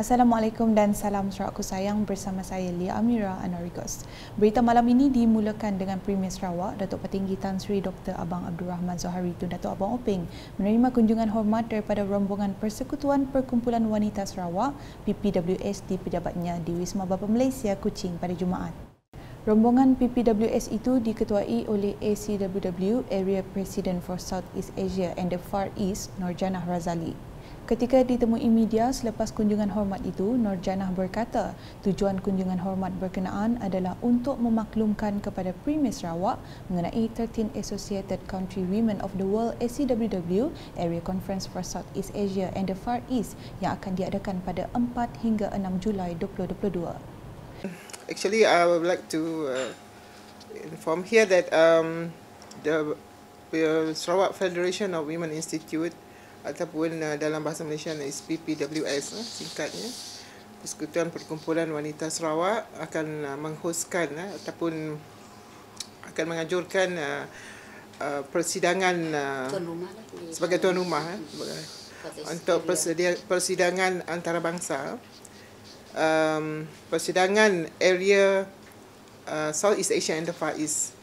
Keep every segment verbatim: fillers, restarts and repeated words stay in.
Assalamualaikum dan salam Sarawakku sayang, bersama saya Lia Amira Anarigos. Berita malam ini dimulakan dengan Premier Sarawak Datuk Petinggi Tan Sri Doktor Abang Abdul Rahman Zohari Tun Datuk Abang Openg menerima kunjungan hormat daripada rombongan Persekutuan Perkumpulan Wanita Sarawak P P W S di pejabatnya di Wisma Bapa Malaysia, Kuching pada Jumaat. Rombongan P P W S itu diketuai oleh A C W W Area President for South East Asia and the Far East, Nurjanah Razali. Ketika ditemui media selepas kunjungan hormat itu, Nurjanah berkata tujuan kunjungan hormat berkenaan adalah untuk memaklumkan kepada Premier Sarawak mengenai thirteen Associated Country Women of the World A C W W Area Conference for South East Asia and the Far East yang akan diadakan pada empat hingga enam Julai dua ribu dua puluh dua. Actually, I would like to uh, inform here that um, the uh, Sarawak Federation of Women Institute ataupun uh, dalam bahasa Malaysia is P P W S uh, singkatnya, Persekutuan Perkumpulan Wanita Sarawak akan uh, menghostkan uh, ataupun akan menganjurkan uh, uh, persidangan uh, tuan rumah lah, sebagai tuan rumah uh, untuk persedia, persidangan antarabangsa, um, persidangan area uh, South East Asia and the Far East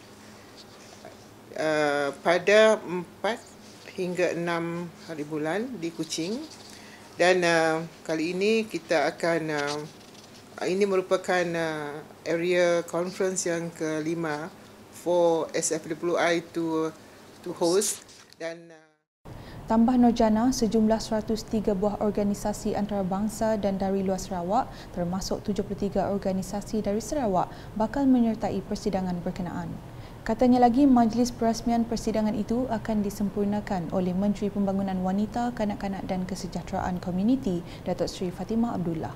uh, pada empat hingga enam hari bulan di Kuching, dan uh, kali ini kita akan uh, ini merupakan uh, area conference yang kelima for S F W I to to host. Dan uh, Tambah Nurjanah, sejumlah seratus tiga buah organisasi antarabangsa dan dari luar Sarawak termasuk tujuh puluh tiga organisasi dari Sarawak bakal menyertai persidangan berkenaan. Katanya lagi, majlis perasmian persidangan itu akan disempurnakan oleh Menteri Pembangunan Wanita, Kanak-kanak dan Kesejahteraan Komuniti, Datuk Seri Fatimah Abdullah.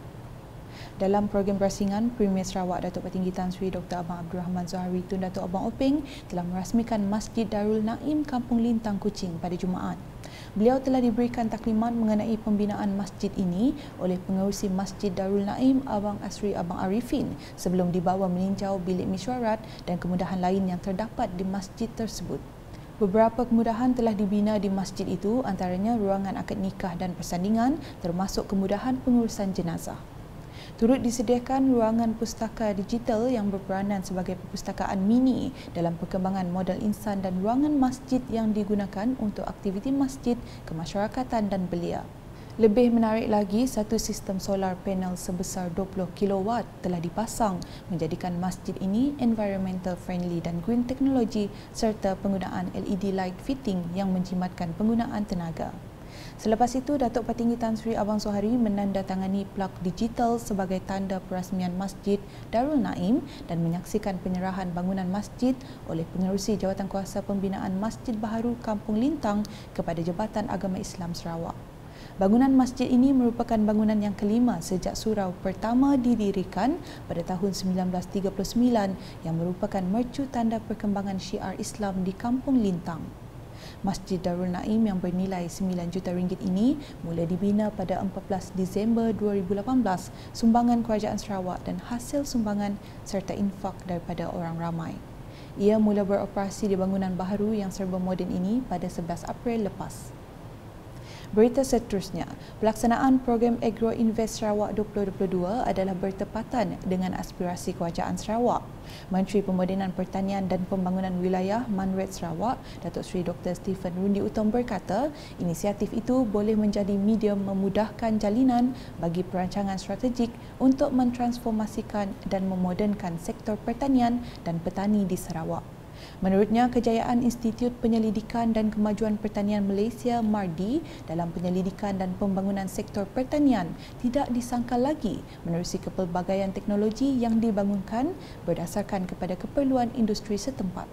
Dalam program berasingan, Premier Sarawak Datuk Petinggi Tan Sri Doktor Abang Abdul Rahman Zohari Tun Datuk Abang Openg telah merasmikan Masjid Darul Naim Kampung Lintang, Kuching pada Jumaat. Beliau telah diberikan taklimat mengenai pembinaan masjid ini oleh pengerusi Masjid Darul Naim Abang Asri Abang Arifin sebelum dibawa meninjau bilik mesyuarat dan kemudahan lain yang terdapat di masjid tersebut. Beberapa kemudahan telah dibina di masjid itu, antaranya ruangan akad nikah dan persandingan termasuk kemudahan pengurusan jenazah. Turut disediakan ruangan pustaka digital yang berperanan sebagai perpustakaan mini dalam perkembangan modal insan dan ruangan masjid yang digunakan untuk aktiviti masjid, kemasyarakatan dan belia. Lebih menarik lagi, satu sistem solar panel sebesar dua puluh kilowatt telah dipasang menjadikan masjid ini environmental friendly dan green technology serta penggunaan L E D light fitting yang menjimatkan penggunaan tenaga. Selepas itu, Datuk Petinggi Tan Sri Abang Zohari menandatangani plak digital sebagai tanda perasmian Masjid Darul Naim dan menyaksikan penyerahan bangunan masjid oleh pengerusi Jawatankuasa Pembinaan Masjid Baharu Kampung Lintang kepada Jabatan Agama Islam Sarawak. Bangunan masjid ini merupakan bangunan yang kelima sejak surau pertama didirikan pada tahun sembilan belas tiga puluh sembilan yang merupakan mercu tanda perkembangan syiar Islam di Kampung Lintang. Masjid Darul Naim yang bernilai sembilan juta ringgit ini mula dibina pada empat belas Disember dua ribu lapan belas, sumbangan Kerajaan Sarawak dan hasil sumbangan serta infak daripada orang ramai. Ia mula beroperasi di bangunan baharu yang serba moden ini pada sebelas April lepas. Berita seterusnya, pelaksanaan program Agro Invest Sarawak dua ribu dua puluh dua adalah bertepatan dengan aspirasi Kerajaan Sarawak. Menteri Pemodenan Pertanian dan Pembangunan Wilayah Manred Sarawak, Datuk Seri Doktor Stephen Rundi Utom berkata, inisiatif itu boleh menjadi medium memudahkan jalinan bagi perancangan strategik untuk mentransformasikan dan memodernkan sektor pertanian dan petani di Sarawak. Menurutnya, kejayaan Institut Penyelidikan dan Kemajuan Pertanian Malaysia M A R D I dalam penyelidikan dan pembangunan sektor pertanian tidak disangkal lagi menerusi kepelbagaian teknologi yang dibangunkan berdasarkan kepada keperluan industri setempat.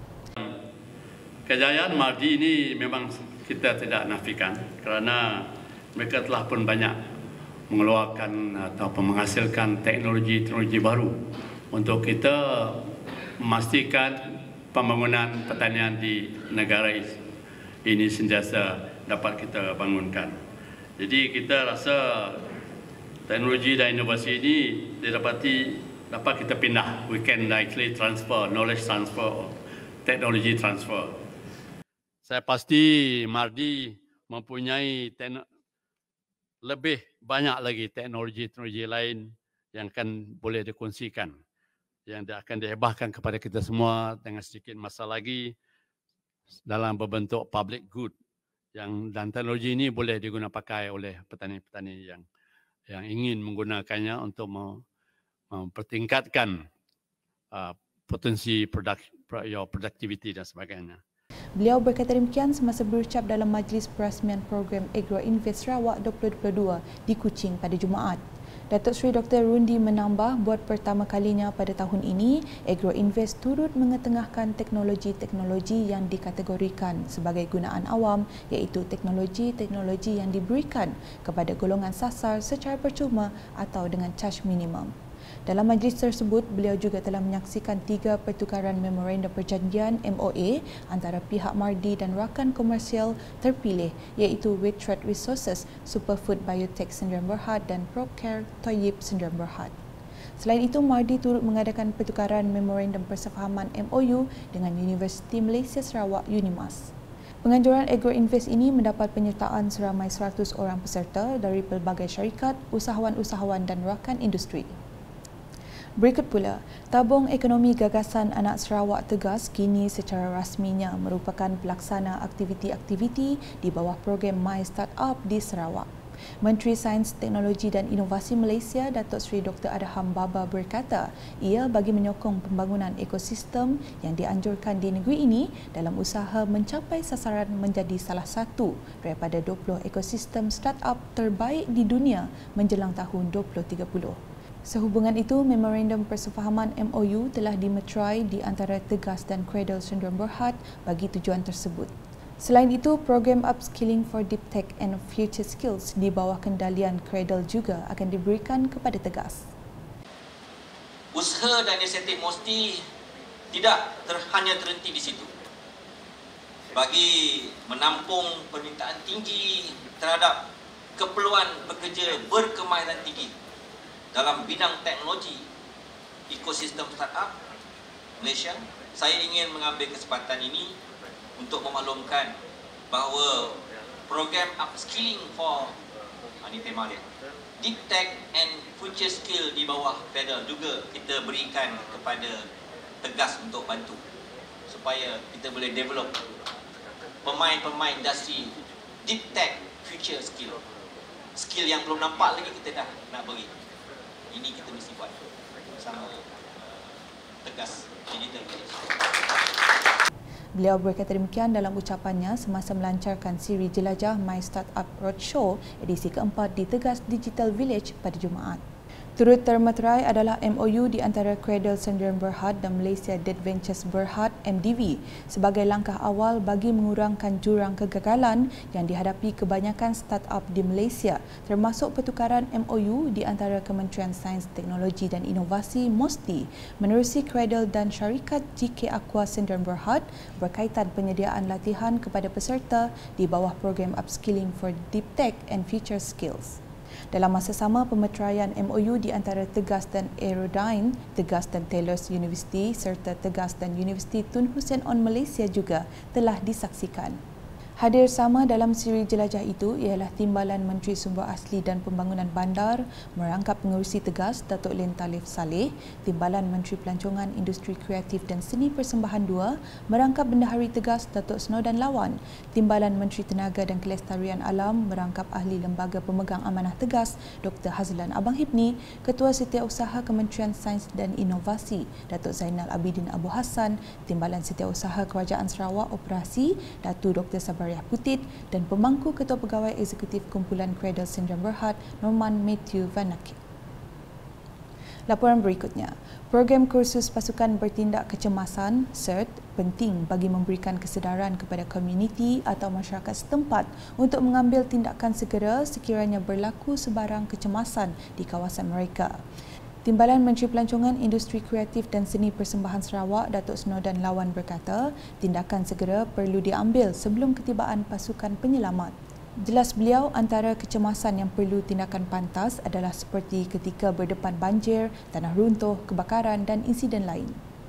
Kejayaan M A R D I ini memang kita tidak nafikan kerana mereka telah pun banyak mengeluarkan atau menghasilkan teknologi-teknologi baru untuk kita memastikan pembangunan pertanian di negara ini sentiasa dapat kita bangunkan. Jadi kita rasa teknologi dan inovasi ini didapati dapat kita pindah. We can actually transfer, knowledge transfer, technology transfer. Saya pasti M A R D I mempunyai lebih banyak lagi teknologi-teknologi lain yang akan boleh dikongsikan, yang akan dihebahkan kepada kita semua dengan sedikit masa lagi dalam berbentuk public good, yang dan teknologi ini boleh digunakan pakai oleh petani-petani yang yang ingin menggunakannya untuk mempertingkatkan uh, potensi produk, produktiviti dan sebagainya. Beliau berkata demikian semasa berucap dalam Majlis Perasmian Program Agro Invest Sarawak dua ribu dua puluh dua di Kuching pada Jumaat. Datuk Seri Doktor Rundi menambah buat pertama kalinya pada tahun ini, Agro Invest turut mengetengahkan teknologi-teknologi yang dikategorikan sebagai gunaan awam, iaitu teknologi-teknologi yang diberikan kepada golongan sasar secara percuma atau dengan caj minimum. Dalam majlis tersebut, beliau juga telah menyaksikan tiga pertukaran memorandum perjanjian M O A antara pihak Mardi dan rakan komersial terpilih iaitu Waitrade Resources, Superfood Biotech Sdn Berhad dan Procare Toyib Sdn Berhad. Selain itu, Mardi turut mengadakan pertukaran memorandum persefahaman M O U dengan Universiti Malaysia Sarawak UNIMAS. Penganjuran Agro Invest ini mendapat penyertaan seramai seratus orang peserta dari pelbagai syarikat, usahawan-usahawan dan rakan industri. Berikut pula, Tabung Ekonomi Gagasan Anak Sarawak Tegas kini secara rasminya merupakan pelaksana aktiviti-aktiviti di bawah program My Startup di Sarawak. Menteri Sains, Teknologi dan Inovasi Malaysia, Datuk Seri Doktor Adham Baba berkata, ia bagi menyokong pembangunan ekosistem yang dianjurkan di negeri ini dalam usaha mencapai sasaran menjadi salah satu daripada dua puluh ekosistem startup terbaik di dunia menjelang tahun dua ribu tiga puluh. Sehubungan itu, Memorandum Persefahaman M O U telah dimeterai di antara Tegas dan Cradle Sdn Berhad bagi tujuan tersebut. Selain itu, program Upskilling for Deep Tech and Future Skills di bawah kendalian Cradle juga akan diberikan kepada Tegas. Usaha dan inisiatif mesti tidak ter, hanya terhenti di situ. Bagi menampung permintaan tinggi terhadap keperluan bekerja berkemahiran tinggi dalam bidang teknologi ekosistem startup Malaysia, saya ingin mengambil kesempatan ini untuk memaklumkan bahawa program Upskilling for ini tema dia, Deep Tech and Future Skill di bawah Federal juga kita berikan kepada Tegas untuk bantu supaya kita boleh develop pemain-pemain industri Deep Tech Future Skill, skill yang belum nampak lagi kita dah nak beri. Ini kita mesti buat bersama uh, Tegas Digital Village. Beliau berkata demikian dalam ucapannya semasa melancarkan siri jelajah My Startup Roadshow edisi keempat di Tegas Digital Village pada Jumaat. Turut termeterai adalah M O U di antara Cradle Sdn Berhad dan Malaysia Dead Ventures Berhad M D V sebagai langkah awal bagi mengurangkan jurang kegagalan yang dihadapi kebanyakan startup di Malaysia, termasuk pertukaran M O U di antara Kementerian Sains, Teknologi dan Inovasi M O S T I menerusi Cradle dan syarikat G K Aqua Sdn Berhad berkaitan penyediaan latihan kepada peserta di bawah program Upskilling for Deep Tech and Future Skills. Dalam masa sama, pemeteraian M O U di antara Tegas dan Aerodyne, Tegas dan Taylor's University serta Tegas dan Universiti Tun Hussein On Malaysia juga telah disaksikan. Hadir sama dalam siri jelajah itu ialah Timbalan Menteri Sumber Asli dan Pembangunan Bandar merangkap pengerusi Tegas Datuk Lim Talif Saleh, Timbalan Menteri Pelancongan Industri Kreatif dan Seni Persembahan dua merangkap Bendahari Tegas Datuk Snodan Lawan, Timbalan Menteri Tenaga dan Kelestarian Alam merangkap Ahli Lembaga Pemegang Amanah Tegas Doktor Hazlan Abang Hibni, Ketua Setiausaha Kementerian Sains dan Inovasi Datuk Zainal Abidin Abu Hassan, Timbalan Setiausaha Kerajaan Sarawak Operasi Datuk Doktor Sabar Putit dan Pemangku Ketua Pegawai Eksekutif Kumpulan Cradle Sdn Berhad Norman Matthew Vanaki. Laporan berikutnya, program kursus pasukan bertindak kecemasan C E R T penting bagi memberikan kesedaran kepada komuniti atau masyarakat setempat untuk mengambil tindakan segera sekiranya berlaku sebarang kecemasan di kawasan mereka. Timbalan Menteri Pelancongan Industri Kreatif dan Seni Persembahan Sarawak Datuk Snodan Lawan berkata, tindakan segera perlu diambil sebelum ketibaan pasukan penyelamat. Jelas beliau, antara kecemasan yang perlu tindakan pantas adalah seperti ketika berdepan banjir, tanah runtuh, kebakaran dan insiden lain.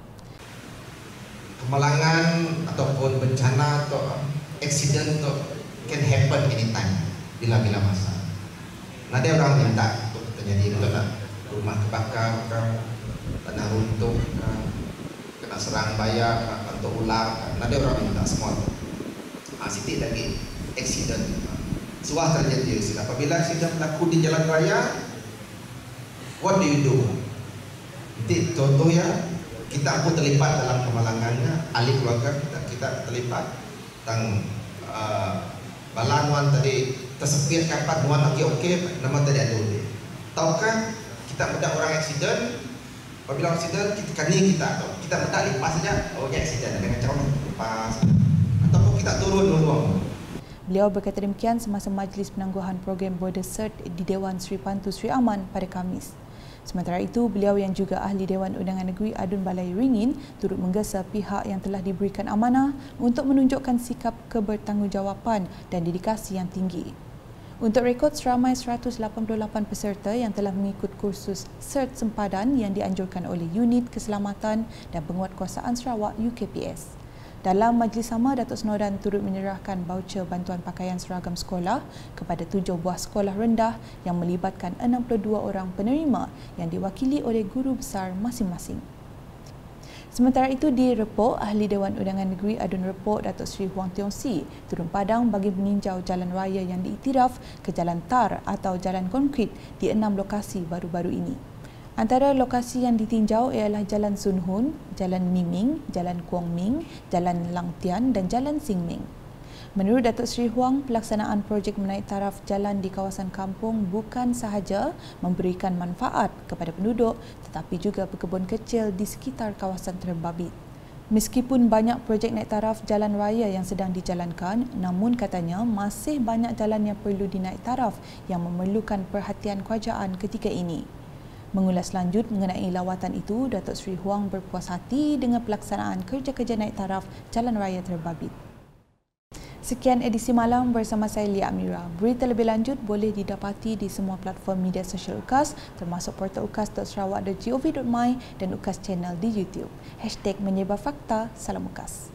Kemalangan ataupun bencana atau accident can happen anytime, bila-bila masa. Ada orang minta untuk terjadi betul tak? Rumah kebakar, tanah runtuh, kena serang bayar, untuk ular, ada orang minta semua. Ah, sitik lagi aksiden. Suah terjadi aksiden. Apabila aksiden berlaku di jalan raya, what do you do? Jadi contohnya kita pun terlibat dalam kemalangannya, ahli keluarga kita kita terlibat tentang uh, balan tadi tersepit kapat nuan okey okey nama tadi ada ni. Tahukah kita mendak orang aksiden, apabila aksiden kita kani kita atau kita mendak lepas saja oh ya aksiden dengan cara lepas ataupun kita turun dulu. Beliau berkata demikian semasa majlis penangguhan program Border Cert di Dewan Sri Pantu Sri Aman pada Khamis. Sementara itu, beliau yang juga ahli Dewan Undangan Negeri Adun Balai Ringin turut menggesa pihak yang telah diberikan amanah untuk menunjukkan sikap kebertanggungjawapan dan dedikasi yang tinggi. Untuk rekod, seramai seratus lapan puluh lapan peserta yang telah mengikut kursus Cert Sempadan yang dianjurkan oleh Unit Keselamatan dan Penguatkuasaan Sarawak U K P S. Dalam majlis sama, Datuk Senodan turut menyerahkan baucer bantuan pakaian seragam sekolah kepada tujuh buah sekolah rendah yang melibatkan enam puluh dua orang penerima yang diwakili oleh guru besar masing-masing. Sementara itu, di Repok, Ahli Dewan Undangan Negeri Adun Repok Datuk Seri Huang Tiong Si turun padang bagi meninjau jalan raya yang diiktiraf ke jalan tar atau jalan konkrit di enam lokasi baru-baru ini. Antara lokasi yang ditinjau ialah Jalan Sun Hun, Jalan Miming, Jalan Kuang Ming, Jalan Lang Tian dan Jalan Sing Ming. Menurut Datuk Seri Huang, pelaksanaan projek menaik taraf jalan di kawasan kampung bukan sahaja memberikan manfaat kepada penduduk tetapi juga pekebun kecil di sekitar kawasan terbabit. Meskipun banyak projek naik taraf jalan raya yang sedang dijalankan, namun katanya masih banyak jalan yang perlu dinaik taraf yang memerlukan perhatian kerajaan ketika ini. Mengulas lanjut mengenai lawatan itu, Datuk Seri Huang berpuas hati dengan pelaksanaan kerja-kerja naik taraf jalan raya terbabit. Sekian edisi malam bersama saya Lia Amira. Berita lebih lanjut boleh didapati di semua platform media sosial U K A S termasuk portal ukas dot sarawak dot gov dot my dan U K A S Channel di YouTube. Hashtag Menyebar Fakta. Salam U K A S.